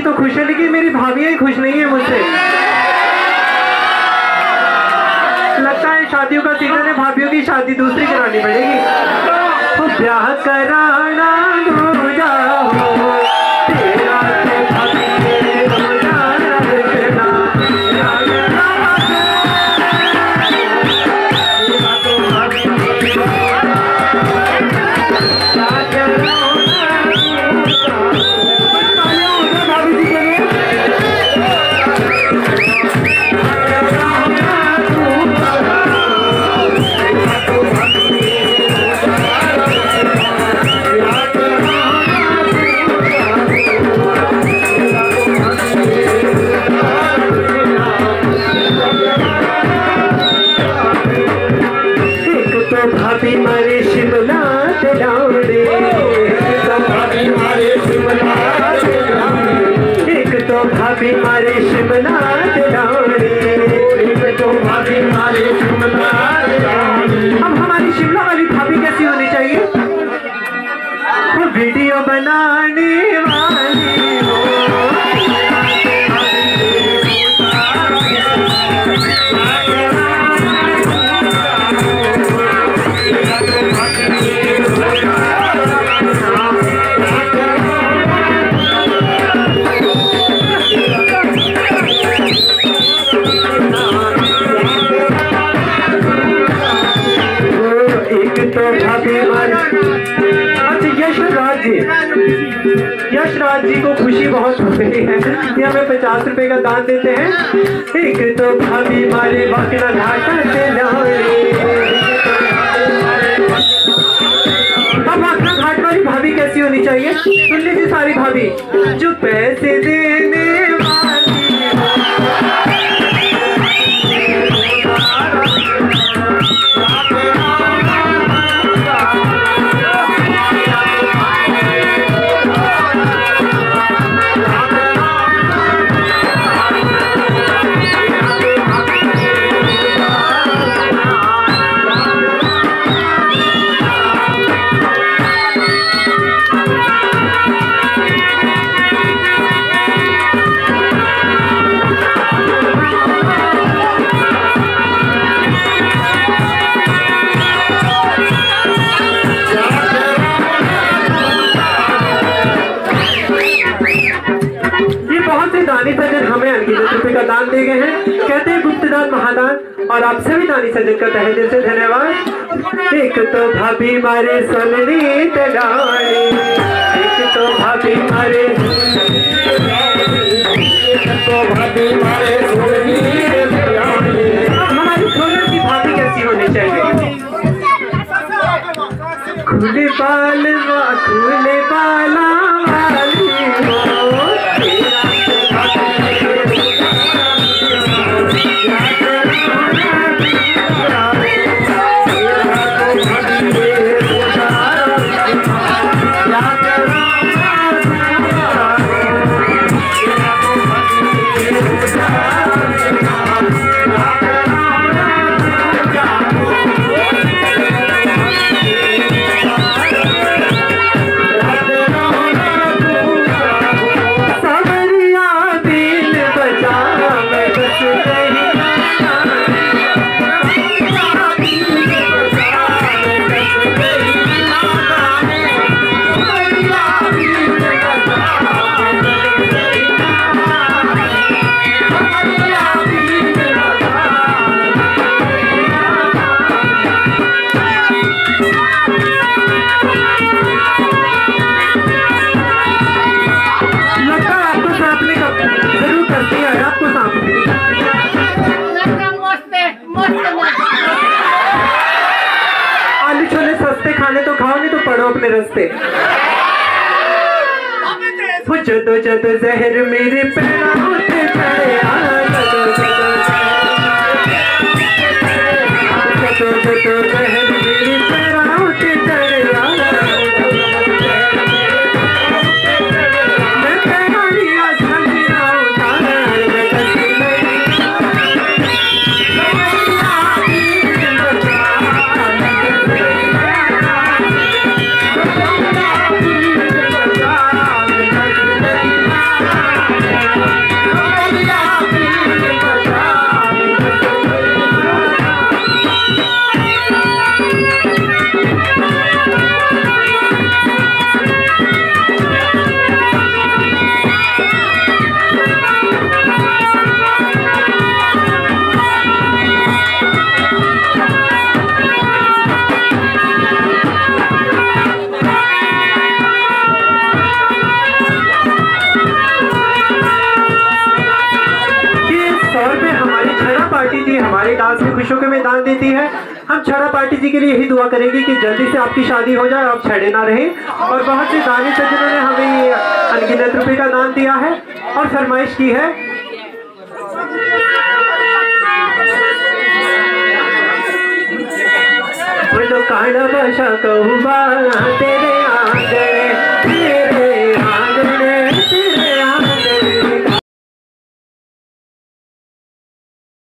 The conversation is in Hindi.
तो खुश है, लेकिन मेरी भाभी ही खुश नहीं है मुझसे। लगता है शादियों का सीजन है, भाभीियों की शादी दूसरी करानी पड़ेगी। तो ब्याह कराना दूजा हो तेरा तो भाभी रोजा रखना। भाभी मारे शिमला डाउडे, भाभी मारे शिमला, एक तो भाभी मारे शिमला डाउडे, एक तो भाभी मारे शिमला डाउडे। अब हमारी शिमला वाली भाभी कैसी होनी चाहिए? वो वीडियो बनाने वाली हो, यशराज जी को खुशी बहुत हो रही है, ये हमें 50 रुपए का दान देते हैं। एक तो भाभी मारे बाकना घाटा से लाए, अब बाकना घाट वाली भाभी कैसी होनी चाहिए? सुन लीजिए सारी भाभी, जो पैसे देने वाली का दान दे गए हैं। कहते हैं गुप्तदान महादान, और आप सभी दानी सज्जन का तहे दिल से धन्यवाद। एक तो भाभी मारे सोननी तगाड़ी, एक तो भाभी मारे, एक तो भाभी मारे सोननी तगाड़ी। हमारी सोनर की भाभी कैसी होनी चाहिए? खुले बाला वाली हो, अपने रास्ते जदो जदो जहर मेरे पैरों पे चढ़ा, जदो जदो जहर मेरे पैरों पे चढ़ा, मैं पैरिया झंडा उतार रुपए में दान देती है। हम छड़ा पार्टी जी के लिए यही दुआ करेंगे कि जल्दी से आपकी शादी हो जाए, आप छड़े ना रहें। और बहुत से दानी सज्जनों ने हमें ये अनगिनत रुपए का दान दिया है और फरमाइश की है। बोलो काना बशा कहूँ तेरे